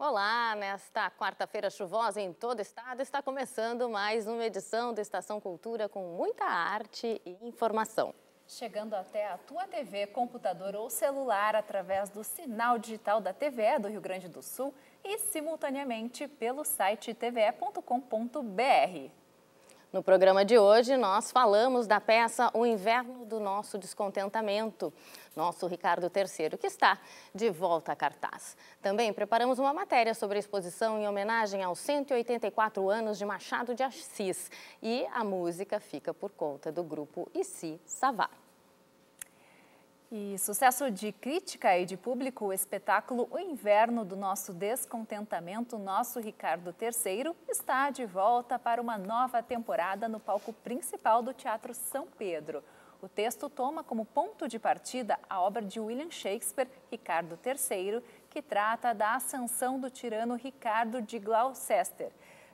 Olá, nesta quarta-feira chuvosa em todo o estado, está começando mais uma edição do Estação Cultura com muita arte e informação. Chegando até a tua TV, computador ou celular através do sinal digital da TVE do Rio Grande do Sul e simultaneamente pelo site tve.com.br. No programa de hoje, nós falamos da peça O Inverno do Nosso Descontentamento, nosso Ricardo III, que está de volta a cartaz. Também preparamos uma matéria sobre a exposição em homenagem aos 184 anos de Machado de Assis. E a música fica por conta do grupo Ici Ça Va. E sucesso de crítica e de público, o espetáculo O Inverno do Nosso Descontentamento, nosso Ricardo III, está de volta para uma nova temporada no palco principal do Teatro São Pedro. O texto toma como ponto de partida a obra de William Shakespeare, Ricardo III, que trata da ascensão do tirano Ricardo de Gloucester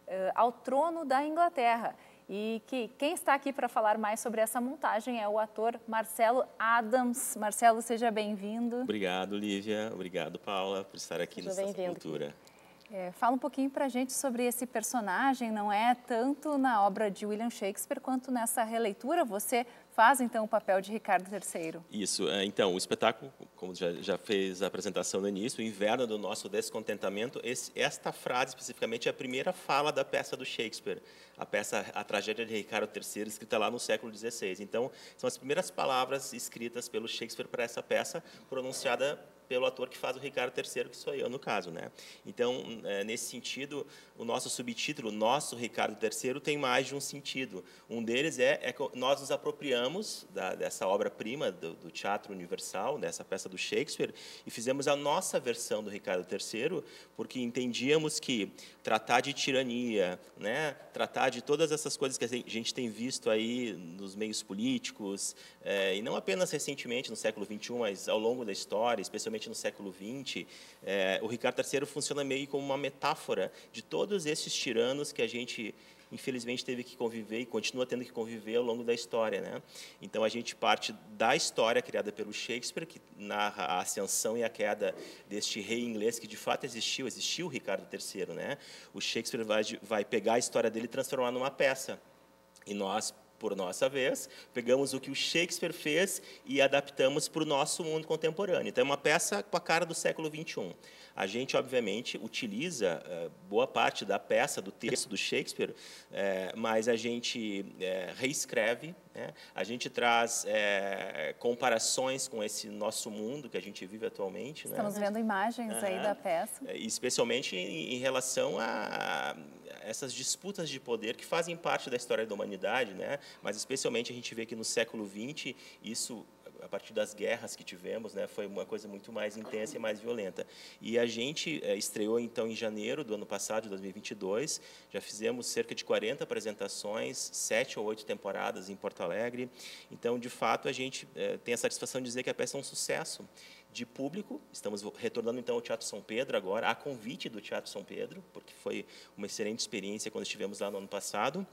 ao trono da Inglaterra. E quem está aqui para falar mais sobre essa montagem é o ator Marcelo Adams. Marcelo, seja bem-vindo. Obrigado, Lívia. Obrigado, Paula, por estar aqui no Estação Cultura. Fala um pouquinho para a gente sobre esse personagem, não é tanto na obra de William Shakespeare quanto nessa releitura. Você faz, então, o papel de Ricardo III. Isso. Então, o espetáculo, como já fez a apresentação no início, O Inverno do Nosso Descontentamento, esta frase, especificamente, é a primeira fala da peça do Shakespeare, a peça A Tragédia de Ricardo III, escrita lá no século XVI. Então, são as primeiras palavras escritas pelo Shakespeare para essa peça, pronunciada pelo ator que faz o Ricardo III, que sou eu, no caso, né? Então, nesse sentido, o nosso subtítulo, Nosso Ricardo III, tem mais de um sentido. Um deles é que nós nos apropriamos dessa obra-prima do Teatro Universal, dessa peça do Shakespeare, e fizemos a nossa versão do Ricardo III, porque entendíamos que tratar de tirania, né? Tratar de todas essas coisas que a gente tem visto aí nos meios políticos, e não apenas recentemente, no século XXI, mas ao longo da história, especialmente no século XX, o Ricardo III funciona meio como uma metáfora de todos esses tiranos que a gente, infelizmente, teve que conviver e continua tendo que conviver ao longo da história, né? Então, a gente parte da história criada pelo Shakespeare, que narra a ascensão e a queda deste rei inglês, que de fato existiu o Ricardo III, né? O Shakespeare vai pegar a história dele e transformar numa peça. E nós, por nossa vez, pegamos o que o Shakespeare fez e adaptamos para o nosso mundo contemporâneo. Então, é uma peça com a cara do século XXI. A gente, obviamente, utiliza boa parte da peça, do texto do Shakespeare, mas a gente reescreve, né? A gente traz comparações com esse nosso mundo que a gente vive atualmente. Estamos vendo imagens aí da peça. Especialmente em relação a essas disputas de poder que fazem parte da história da humanidade, né? Mas especialmente a gente vê que no século XX, isso, a partir das guerras que tivemos, né, foi uma coisa muito mais intensa e mais violenta. E a gente estreou, então, em janeiro do ano passado, de 2022, já fizemos cerca de 40 apresentações, 7 ou 8 temporadas em Porto Alegre. Então, de fato, a gente tem a satisfação de dizer que a peça é um sucesso de público. Estamos retornando, então, ao Teatro São Pedro agora, a convite do Teatro São Pedro, porque foi uma excelente experiência quando estivemos lá no ano passado.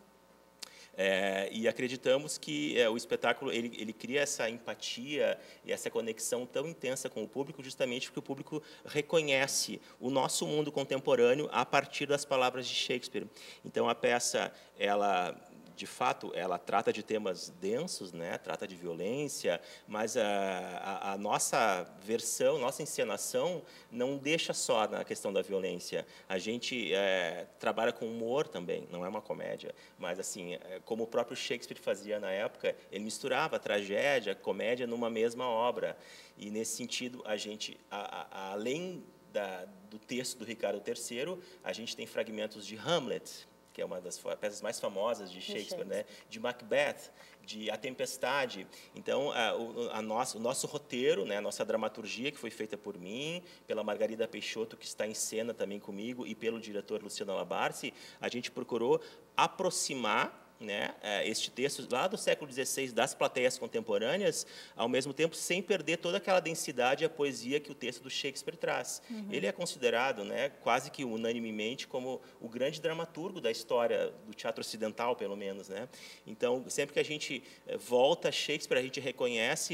E acreditamos que o espetáculo ele cria essa empatia e essa conexão tão intensa com o público, justamente porque o público reconhece o nosso mundo contemporâneo a partir das palavras de Shakespeare. Então, a peça, de fato, ela trata de temas densos, né? Trata de violência, mas a nossa versão, nossa encenação não deixa só na questão da violência. A gente trabalha com humor também, não é uma comédia, mas assim, como o próprio Shakespeare fazia na época, ele misturava tragédia, comédia numa mesma obra. E nesse sentido, a gente, além do texto do Ricardo III, a gente tem fragmentos de Hamlet, que é uma das peças mais famosas de Shakespeare, né? De Macbeth, de A Tempestade. Então, o nosso roteiro, né? A nossa dramaturgia, que foi feita por mim, pela Margarida Peixoto, que está em cena também comigo, e pelo diretor Luciano Labarce, a gente procurou aproximar, né, este texto lá do século XVI das plateias contemporâneas, ao mesmo tempo sem perder toda aquela densidade e a poesia que o texto do Shakespeare traz. Ele é considerado, né, quase que unanimemente como o grande dramaturgo da história do teatro ocidental, pelo menos, né? Então, sempre que a gente volta a Shakespeare, a gente reconhece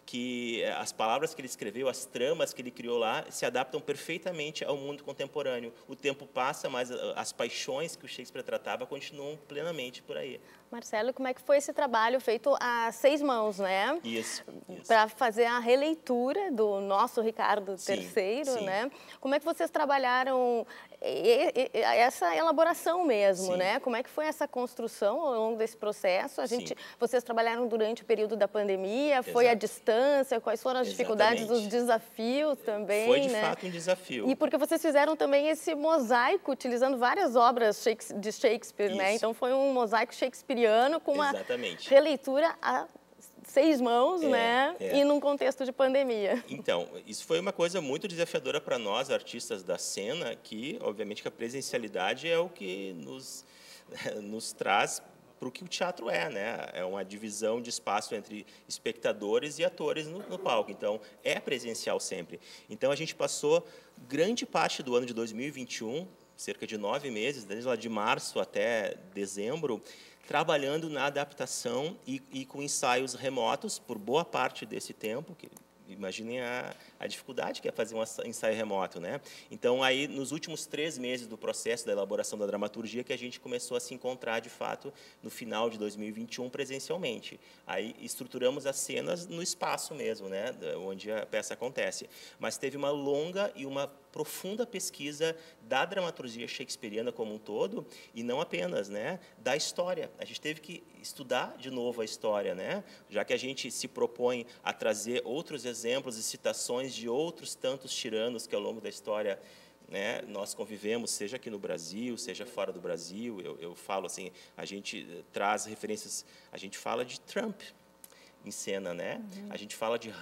que as palavras que ele escreveu, as tramas que ele criou lá, se adaptam perfeitamente ao mundo contemporâneo. O tempo passa, mas as paixões que o Shakespeare tratava continuam plenamente por aí. Marcelo, como é que foi esse trabalho feito a 6 mãos, né? Isso. Para fazer a releitura do nosso Ricardo III, né? Como é que vocês trabalharam essa elaboração mesmo, né? Como é que foi essa construção ao longo desse processo? Vocês trabalharam durante o período da pandemia, foi à distância, quais foram as dificuldades, os desafios também, Foi de fato um desafio. E porque vocês fizeram também esse mosaico utilizando várias obras de Shakespeare, né? Então foi um mosaico shakespeariano com uma releitura a 6 mãos, né? E num contexto de pandemia. Então, isso foi uma coisa muito desafiadora para nós, artistas da cena, que, obviamente, que a presencialidade é o que nos traz para o que o teatro é, né? É uma divisão de espaço entre espectadores e atores no palco. Então, é presencial sempre. Então, a gente passou grande parte do ano de 2021, cerca de 9 meses, desde lá de março até dezembro, trabalhando na adaptação e com ensaios remotos por boa parte desse tempo, que imaginem a dificuldade que é fazer um ensaio remoto, né? Então, aí, nos últimos 3 meses do processo da elaboração da dramaturgia, que a gente começou a se encontrar, de fato, no final de 2021, presencialmente. Aí, estruturamos as cenas no espaço mesmo, né? Onde a peça acontece. Mas teve uma longa e uma profunda pesquisa da dramaturgia shakespeariana como um todo, e não apenas, né, da história. A gente teve que estudar de novo a história, né, já que a gente se propõe a trazer outros exemplos e citações de outros tantos tiranos que ao longo da história, né, nós convivemos, seja aqui no Brasil, seja fora do Brasil. Eu falo assim, a gente traz referências, a gente fala de Trump em cena, né, a gente fala de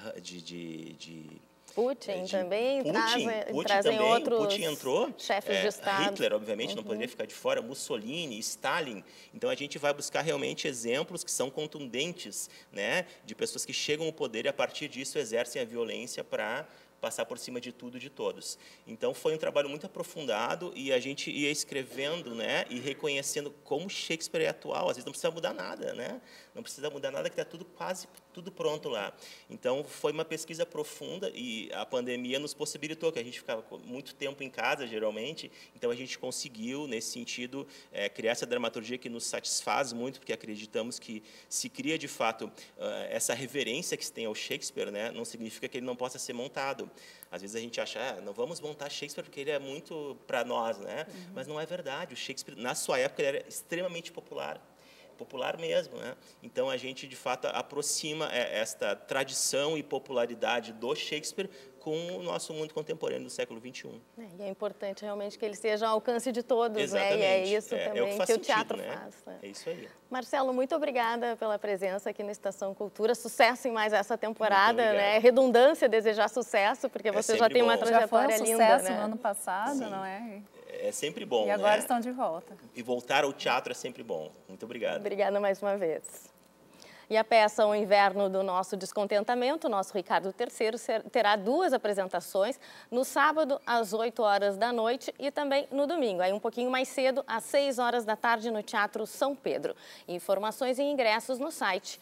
Putin também, Putin trazem também, outros Putin entrou, chefes de Estado. Hitler, obviamente, não poderia ficar de fora, Mussolini, Stalin. Então, a gente vai buscar realmente exemplos que são contundentes, né, de pessoas que chegam ao poder e, a partir disso, exercem a violência para passar por cima de tudo e de todos. Então, foi um trabalho muito aprofundado e a gente ia escrevendo, né, e reconhecendo como Shakespeare é atual. Às vezes não precisa mudar nada, né? Não precisa mudar nada, que está tudo quase tudo pronto lá. Então, foi uma pesquisa profunda e a pandemia nos possibilitou, que a gente ficava muito tempo em casa, geralmente, então a gente conseguiu, nesse sentido, criar essa dramaturgia que nos satisfaz muito, porque acreditamos que se cria, de fato, essa reverência que se tem ao Shakespeare, né, não significa que ele não possa ser montado. Às vezes a gente acha, não vamos montar Shakespeare porque ele é muito para nós, né? Mas não é verdade. O Shakespeare, na sua época, ele era extremamente popular mesmo, né? Então a gente de fato aproxima esta tradição e popularidade do Shakespeare com o nosso mundo contemporâneo do século XXI. E é importante realmente que ele seja ao alcance de todos, exatamente, né? E é isso também que o teatro né? faz. Né? É isso aí. Marcelo, muito obrigada pela presença aqui no Estação Cultura. Sucesso em mais essa temporada, né? Redundância, desejar sucesso, porque você já tem uma trajetória linda, já foi um sucesso né? no ano passado, Sim. não é? É sempre bom, e agora né? estão de volta. E voltar ao teatro é sempre bom. Muito obrigado. Obrigada mais uma vez. E a peça O Inverno do Nosso Descontentamento, nosso Ricardo III, terá 2 apresentações, no sábado, às 8 horas da noite e também no domingo, aí um pouquinho mais cedo, às 6 horas da tarde, no Teatro São Pedro. Informações e ingressos no site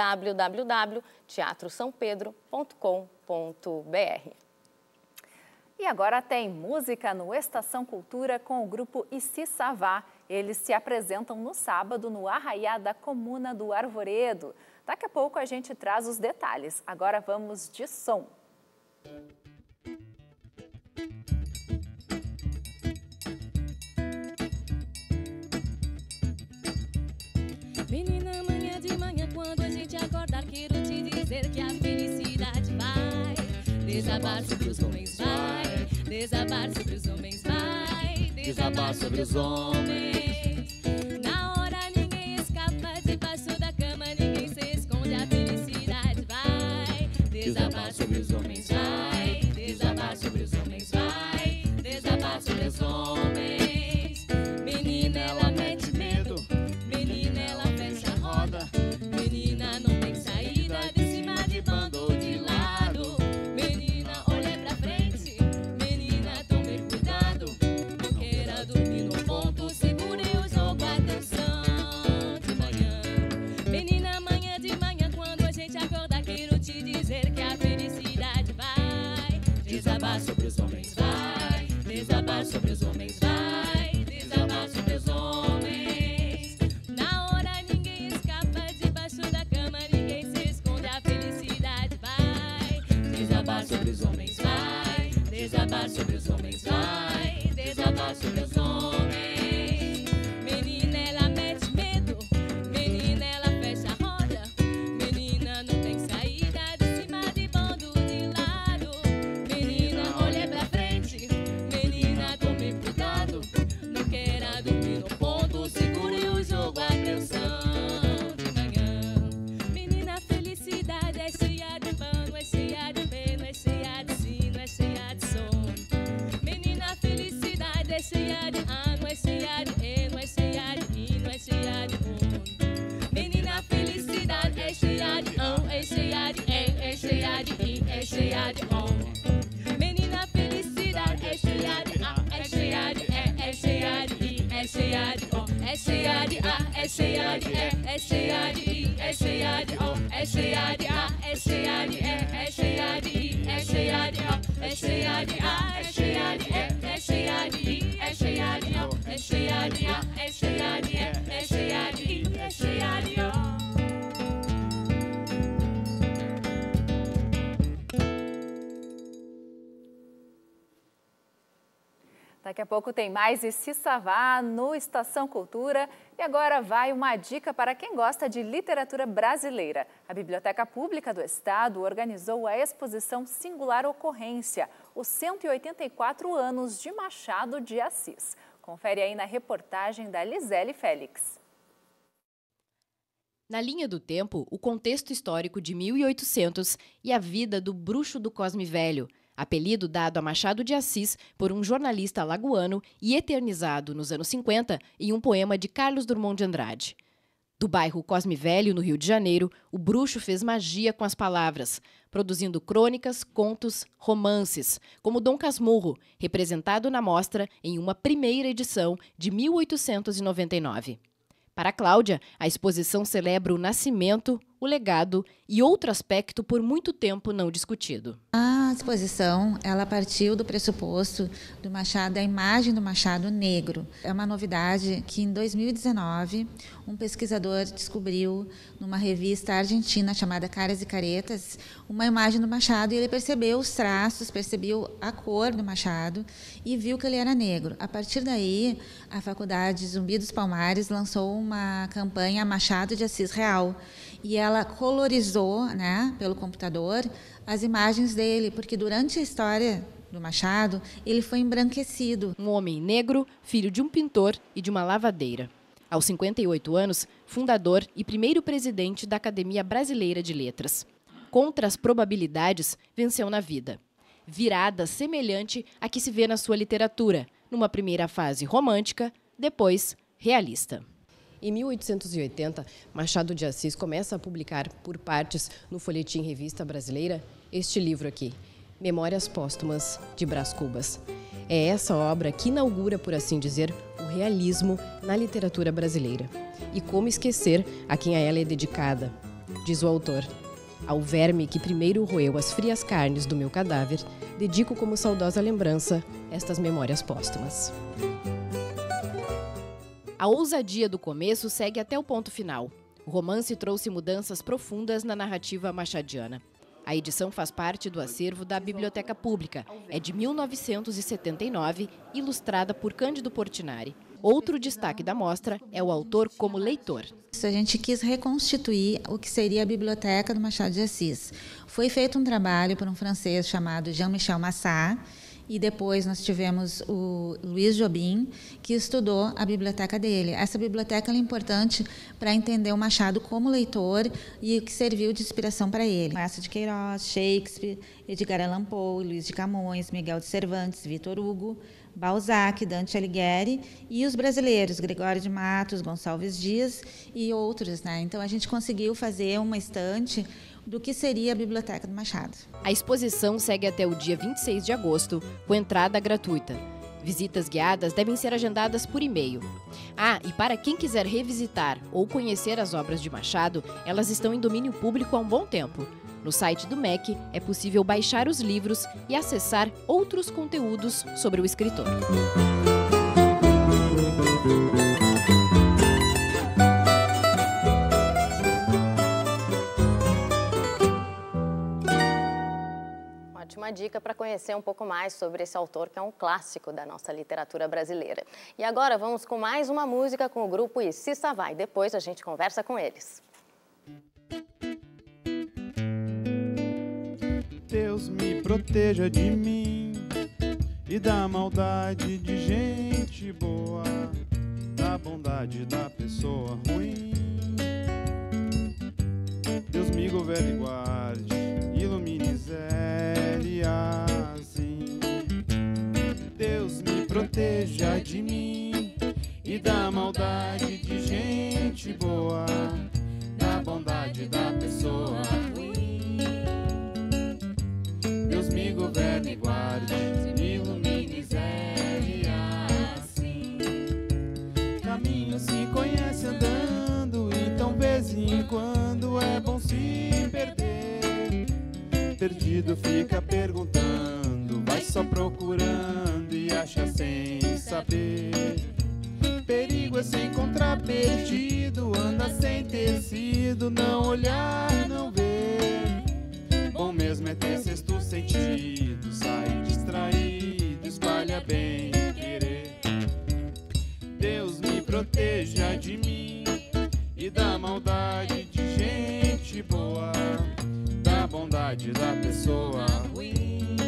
www.teatrosampedro.com.br. E agora tem música no Estação Cultura com o grupo Issi Savá. Eles se apresentam no sábado no Arraiá da Comuna do Arvoredo. Daqui a pouco a gente traz os detalhes. Agora vamos de som. Menina, amanhã de manhã, quando a gente acordar, quero te dizer que a felicidade vai desabar sobre os homens, vai desabar sobre os homens, vai desabar sobre os homens. Na hora ninguém escapa, debaixo da cama ninguém se esconde, a felicidade vai desabar sobre os homens, vai desabar sobre os homens, vai desabar sobre os homens. Menina, ela mete medo, menina, ela fecha a roda, menina, não tem saída, de cima, de bando ou de lado. Menina, olha pra frente, menina, tome cuidado, não queira dormir no ponto, segure o é cheia de A, é cheia de E, é cheia de I, é cheia de O, é cheia de A, é cheia de E, é cheia de I, é cheia de O, é cheia de A, é cheia de E, é cheia de I, é cheia de O, é cheia de A, é cheia de E, é cheia de I, é cheia de O. Daqui a pouco tem mais Eci Savá no Estação Cultura. E agora vai uma dica para quem gosta de literatura brasileira. A Biblioteca Pública do Estado organizou a exposição Singular Ocorrência, os 184 anos de Machado de Assis. Confere aí na reportagem da Lisele Félix. Na linha do tempo, o contexto histórico de 1800 e a vida do Bruxo do Cosme Velho, apelido dado a Machado de Assis por um jornalista alagoano e eternizado nos anos 50 em um poema de Carlos Drummond de Andrade. Do bairro Cosme Velho, no Rio de Janeiro, o bruxo fez magia com as palavras, produzindo crônicas, contos, romances, como Dom Casmurro, representado na mostra em uma primeira edição de 1899. Para Cláudia, a exposição celebra o nascimento, o legado e outro aspecto por muito tempo não discutido. A exposição, ela partiu do pressuposto do Machado, da imagem do Machado negro. É uma novidade que em 2019 um pesquisador descobriu numa revista argentina chamada Caras e Caretas uma imagem do Machado e ele percebeu os traços, percebeu a cor do Machado e viu que ele era negro. A partir daí, a Faculdade Zumbi dos Palmares lançou uma campanha Machado de Assis Real e ela colorizou, pelo computador, as imagens dele, porque durante a história do Machado, ele foi embranquecido. Um homem negro, filho de um pintor e de uma lavadeira. Aos 58 anos, fundador e primeiro presidente da Academia Brasileira de Letras. Contra as probabilidades, venceu na vida. Virada semelhante à que se vê na sua literatura, numa primeira fase romântica, depois realista. Em 1880, Machado de Assis começa a publicar por partes no Folhetim Revista Brasileira este livro aqui, Memórias Póstumas de Brás Cubas. É essa obra que inaugura, por assim dizer, o realismo na literatura brasileira. E como esquecer a quem a ela é dedicada? Diz o autor: ao verme que primeiro roeu as frias carnes do meu cadáver, dedico como saudosa lembrança estas memórias póstumas. A ousadia do começo segue até o ponto final. O romance trouxe mudanças profundas na narrativa machadiana. A edição faz parte do acervo da Biblioteca Pública. É de 1979, ilustrada por Cândido Portinari. Outro destaque da mostra é o autor como leitor. A gente quis reconstituir o que seria a biblioteca do Machado de Assis. Foi feito um trabalho por um francês chamado Jean-Michel Massat, e depois nós tivemos o Luiz Jobim, que estudou a biblioteca dele. Essa biblioteca é importante para entender o Machado como leitor e o que serviu de inspiração para ele. Márcio de Queiroz, Shakespeare, Edgar Allan Poe, Luiz de Camões, Miguel de Cervantes, Victor Hugo, Balzac, Dante Alighieri e os brasileiros, Gregório de Matos, Gonçalves Dias e outros. Então a gente conseguiu fazer uma estante do que seria a Biblioteca do Machado. A exposição segue até o dia 26 de agosto, com entrada gratuita. Visitas guiadas devem ser agendadas por e-mail. E para quem quiser revisitar ou conhecer as obras de Machado, elas estão em domínio público há um bom tempo. No site do MEC é possível baixar os livros e acessar outros conteúdos sobre o escritor. Ótima dica para conhecer um pouco mais sobre esse autor, que é um clássico da nossa literatura brasileira. E agora vamos com mais uma música com o grupo Eci Savá. Depois a gente conversa com eles. Deus me proteja de mim e da maldade de gente boa, da bondade da pessoa ruim. Deus me governe e guarde, ilumine zele assim. Deus me proteja de mim e da maldade de gente boa, da bondade da pessoa ruim. Deus me governe e guarde, ilumine zele assim. Caminho sem perdido fica perguntando, vai só procurando e acha sem saber. Perigo é se encontrar perdido, anda sem ter sido, não olhar, não ver. Bom mesmo é ter sexto sentido, sai distraído, espalha bem querer. Deus me proteja de mim e da maldade de gente boa, da bondade da pessoa ruim.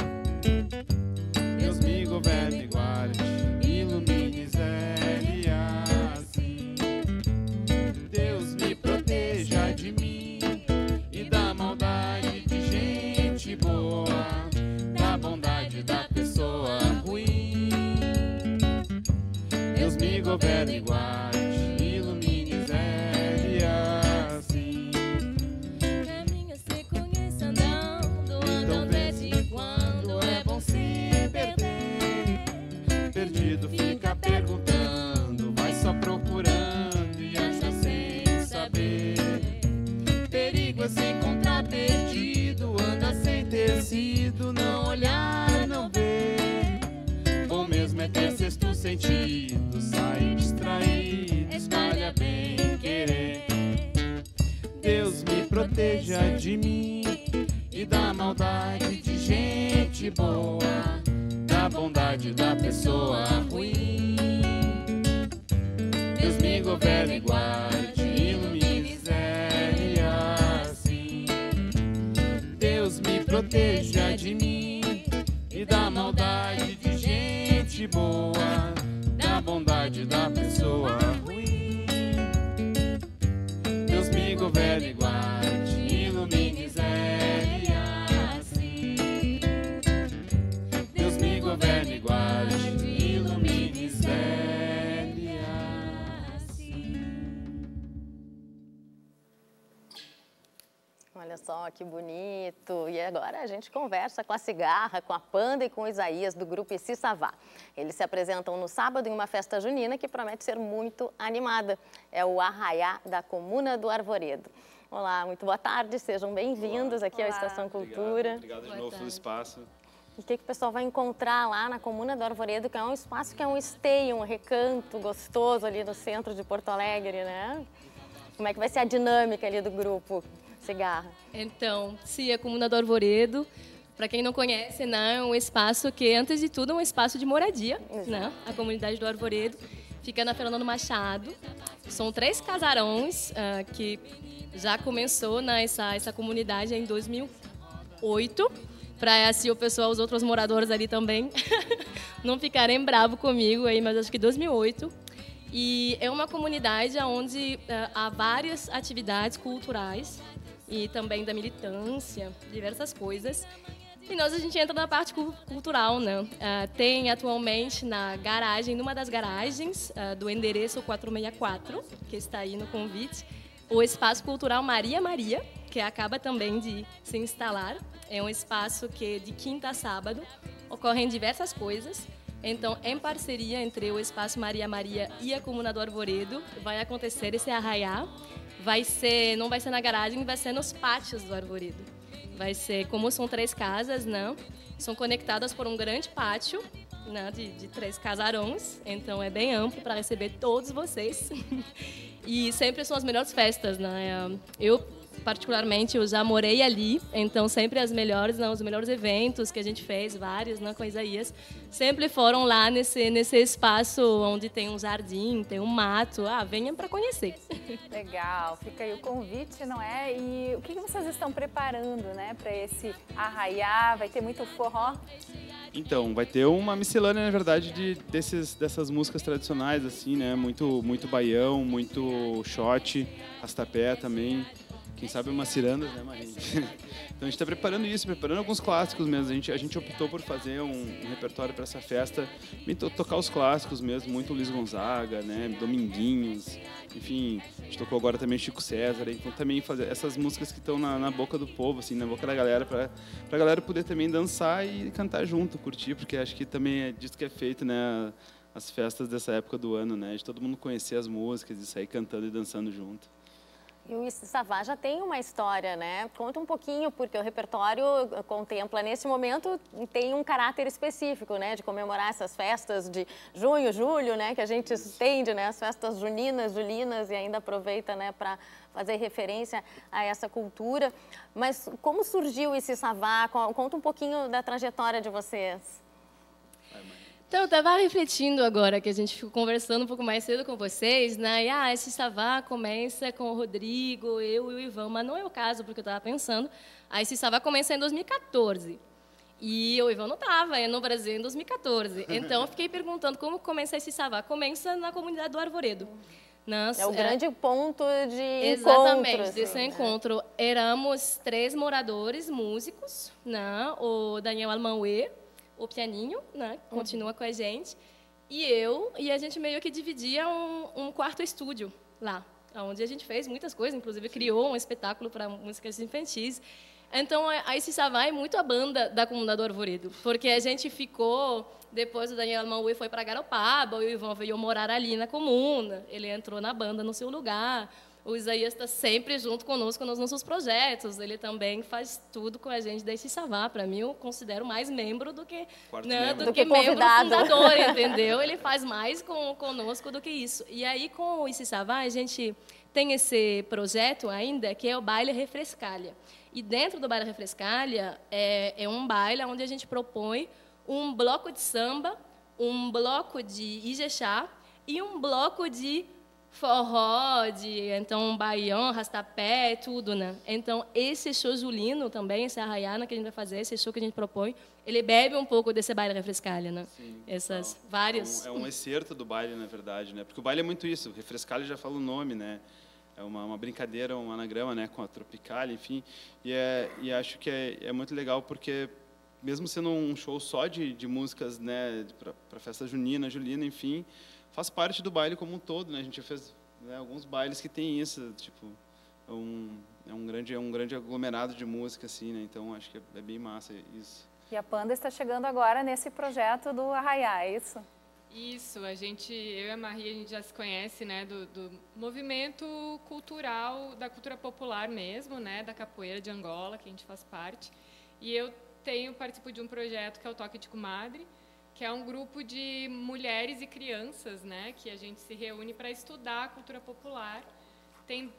Deus me governe e guarde, ilumine Zé e assim. Deus me proteja de mim e da maldade de gente boa, da bondade da pessoa ruim. Deus me governe e guarde, ilumine Zé e assim. Caminha, se conhece andando, andando de vez em quando é bom se perder. Perdido fica perguntando, vai só procurando e acha sem saber. Perigo é se encontrar perdido, anda sem ter sido, não olhar, não ver. Bom mesmo é ter sexto sentido, sai distraído, espalha bem querer. Deus me proteja de mim e da maldade de gente boa, da bondade da pessoa ruim. Deus me governe e guarde, ilumine Zé e assim. Deus me proteja de mim e da maldade de gente boa, da bondade da pessoa ruim. Deus me governe e guarde, ilumine Zé e assim. Deus me governe e guarde, ilumine Zé e assim. Olha só que bonito! E agora a gente conversa com a Cigarra, com a Panda e com o Isaías do grupo Issi Savá. Eles se apresentam no sábado em uma festa junina que promete ser muito animada. É o Arraiá da Comuna do Arvoredo. Olá, muito boa tarde, sejam bem-vindos aqui à Estação Cultura. Obrigado de novo pelo espaço. E o que o pessoal vai encontrar lá na Comuna do Arvoredo, que é um espaço que é um esteio, um recanto gostoso ali no centro de Porto Alegre, né? Como é que vai ser a dinâmica ali do grupo Cigarra? Então, sim, a Comuna do Arvoredo, para quem não conhece, né, é um espaço que, antes de tudo, é um espaço de moradia, né? A comunidade do Arvoredo fica na Fernando Machado. São 3 casarões que já começou essa comunidade em 2008, para assim o pessoal, os outros moradores ali também, não ficarem bravos comigo aí, mas acho que 2008. E é uma comunidade onde há várias atividades culturais e também da militância, diversas coisas. E a gente entra na parte cultural, né? Tem atualmente na garagem, numa das garagens do endereço 464, que está aí no convite, o Espaço Cultural Maria Maria, que acaba também de se instalar. É um espaço que de quinta a sábado ocorrem diversas coisas. Então, em parceria entre o Espaço Maria Maria e a Comuna do Arvoredo, vai acontecer esse arraiá. Não vai ser na garagem, vai ser nos pátios do Arvoredo. Vai ser, como são 3 casas, né? São conectadas por um grande pátio, né? de 3 casarões. Então, é bem amplo para receber todos vocês. E sempre são as melhores festas, né? Particularmente, eu já morei ali, então sempre os melhores eventos que a gente fez, vários, né, com Isaías, sempre foram lá nesse espaço onde tem um jardim, tem um mato. Venham para conhecer. Legal, fica aí o convite, não é? E o que vocês estão preparando, né, para esse arraiá? Vai ter muito forró? Então, vai ter uma miscelânea, na verdade, dessas músicas tradicionais, assim, né? Muito baião, muito shot, rastapé também. Quem sabe umas cirandas, né, Marinha? Então a gente está preparando alguns clássicos mesmo. A gente optou por fazer um repertório para essa festa, tocar os clássicos mesmo, muito Luiz Gonzaga, né, Dominguinhos, enfim, a gente tocou agora também Chico César, então também fazer essas músicas que estão na boca do povo, assim, na boca da galera, para a galera poder também dançar e cantar junto, curtir, porque acho que também é disso que é feito, né, as festas dessa época do ano, né, de todo mundo conhecer as músicas e sair cantando e dançando junto. E o Saavá já tem uma história, né? Conta um pouquinho, porque o repertório contempla, nesse momento, tem um caráter específico, né? De comemorar essas festas de junho, julho, né? Que a gente estende, né? As festas juninas, julinas, e ainda aproveita, né? Para fazer referência a essa cultura. Mas como surgiu esse Saavá? Conta um pouquinho da trajetória de vocês. Então, eu estava refletindo agora, que a gente ficou conversando um pouco mais cedo com vocês, né? E, esse Saavá começa com o Rodrigo, eu e o Ivan, mas não é o caso, porque eu estava pensando. Esse Saavá começa em 2014. E o Ivan não estava no Brasil em 2014. Então, eu fiquei perguntando como começa esse Saavá. Começa na comunidade do Arvoredo. É o grande ponto de exatamente, encontro. Exatamente, desse encontro. Éramos 3 moradores, músicos, né? O Daniel Almanue, o pianinho, né, continua com a gente, e a gente meio que dividia um quarto estúdio lá, onde a gente fez muitas coisas, inclusive criou um espetáculo para músicas infantis. Então, esse Saavá é muito a banda da comunidade do Arvoredo, porque a gente ficou, depois o Daniel Almanue foi para Garopaba, o Ivan veio morar ali na comuna, ele entrou na banda no seu lugar. O Isaías está sempre junto conosco nos nossos projetos. Ele também faz tudo com a gente desse Saavá. Para mim, eu considero mais membro do que, membro fundador, entendeu? Ele faz mais conosco do que isso. E aí, com esse Saavá, a gente tem esse projeto ainda, que é o Baile Refrescalha. E dentro do Baile Refrescalha, é um baile onde a gente propõe um bloco de samba, um bloco de Ijexá e um bloco de forró, então baião, rastapé, tudo, né? Então, esse show julino também, esse arraiana que a gente vai fazer, esse show que a gente propõe, ele bebe um pouco desse baile refrescalha, né? Sim. Essas várias... É um excerto do baile, na verdade, né? Porque o baile é muito isso, refrescalha já fala o nome, né? É uma brincadeira, um anagrama, né? Com a Tropicália, enfim. E acho que é muito legal porque, mesmo sendo um show só de músicas, né? Para festa junina, julina, enfim, faz parte do baile como um todo, né? A gente já fez, né, alguns bailes que tem isso, tipo, é um grande aglomerado de música, assim, né? Então, acho que é bem massa isso. E a Panda está chegando agora nesse projeto do Arraiá, é isso? Isso, eu e a Maria, a gente já se conhece, né, do movimento cultural, da cultura popular mesmo, né, da capoeira de Angola, que a gente faz parte. E eu participo de um projeto que é o Toque de Comadre, que é um grupo de mulheres e crianças, né, que a gente se reúne para estudar a cultura popular. Tem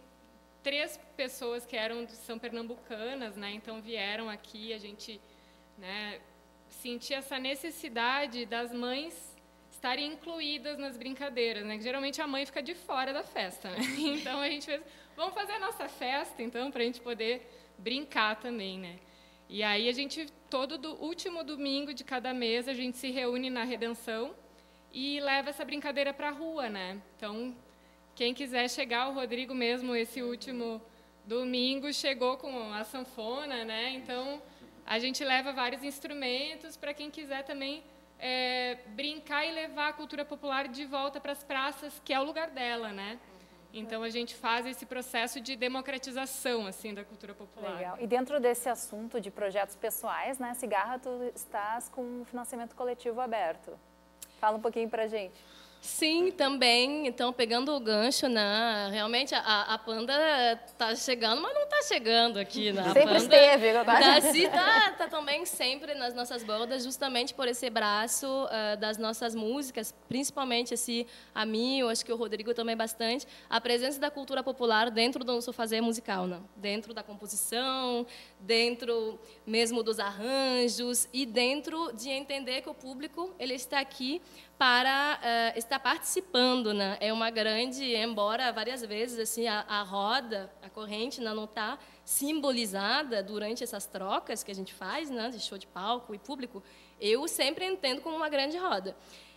3 pessoas que são pernambucanas, né, então vieram aqui, a gente, né, sentia essa necessidade das mães estarem incluídas nas brincadeiras, né, que geralmente a mãe fica de fora da festa, né? Então a gente fez, vamos fazer a nossa festa, então, para a gente poder brincar também, né? E aí a gente, último domingo de cada mês, a gente se reúne na Redenção e leva essa brincadeira para a rua, né? Então, quem quiser chegar, o Rodrigo mesmo, esse último domingo, chegou com a sanfona, né? Então, a gente leva vários instrumentos para quem quiser também brincar e levar a cultura popular de volta para as praças, que é o lugar dela, né? Então, a gente faz esse processo de democratização, assim, da cultura popular. Legal. E dentro desse assunto de projetos pessoais, né, Cigarra, tu estás com um financiamento coletivo aberto. Fala um pouquinho pra gente. Sim, também. Então, pegando o gancho, né? Realmente a Panda está chegando, mas não está chegando aqui, né? Sempre esteve. Daci tá também sempre nas nossas bordas, justamente por esse braço das nossas músicas, principalmente assim, a mim, eu acho que o Rodrigo também bastante, a presença da cultura popular dentro do nosso fazer musical, né? Dentro da composição, dentro mesmo dos arranjos e dentro de entender que o público ele está aqui para estar participando, né? É uma grande, embora várias vezes assim a roda, a corrente, né, não está simbolizada durante essas trocas que a gente faz, né, de show de palco e público, eu sempre entendo como uma grande roda.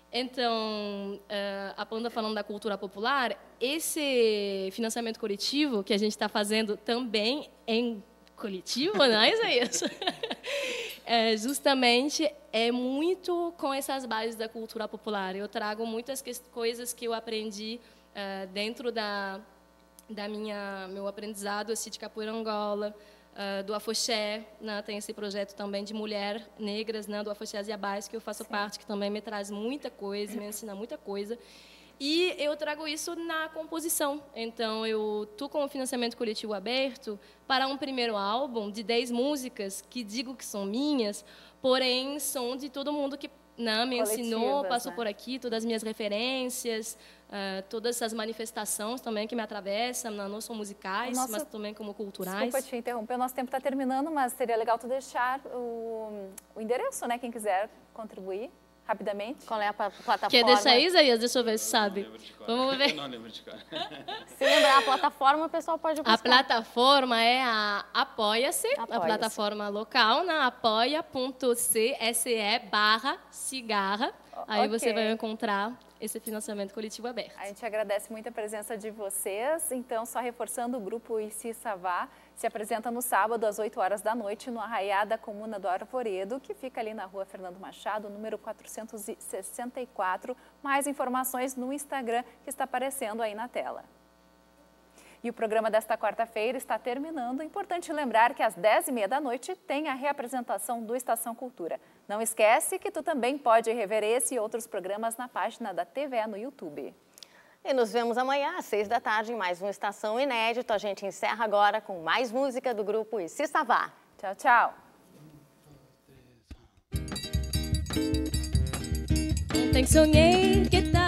Então, a Panda falando da cultura popular, esse financiamento coletivo que a gente está fazendo também em coletivo, né, Isaías? Justamente é muito com essas bases da cultura popular. Eu trago muitas coisas que eu aprendi dentro meu aprendizado assim, de capoeira Angola, do afoxé, né? Tem esse projeto também de mulher negras, né? Do afoxé Asiabás, que eu faço parte, que também me traz muita coisa, me ensina muita coisa. E eu trago isso na composição. Então, eu estou com o financiamento coletivo aberto para um primeiro álbum de 10 músicas, que digo que são minhas, porém são de todo mundo que me ensinou, passou por aqui, todas as minhas referências, todas as manifestações também que me atravessam, não são musicais, mas também como culturais. Desculpa te interromper, o nosso tempo está terminando, mas seria legal tu deixar o endereço, né? Quem quiser contribuir. Rapidamente. Qual é a plataforma? Quer deixar aí, Isaías? Deixa eu ver se sabe. Vamos ver. Não lembro de cara. Se lembrar a plataforma, o pessoal pode buscar. A plataforma é a Apoia-se, a plataforma local, na apoia.se/cigarra. Aí você vai encontrar esse financiamento coletivo aberto. A gente agradece muito a presença de vocês. Então, só reforçando, o grupo Issi Savá se apresenta no sábado, às 8 horas da noite, no Arraiá da Comuna do Arvoredo, que fica ali na rua Fernando Machado, número 464. Mais informações no Instagram, que está aparecendo aí na tela. E o programa desta quarta-feira está terminando. Importante lembrar que às 10h30 da noite tem a reapresentação do Estação Cultura. Não esquece que tu também pode rever esse e outros programas na página da TVE no YouTube. E nos vemos amanhã, às 6 da tarde, em mais uma Estação Inédito. A gente encerra agora com mais música do grupo Issi Savá. Tchau, tchau. Ontem sonhei que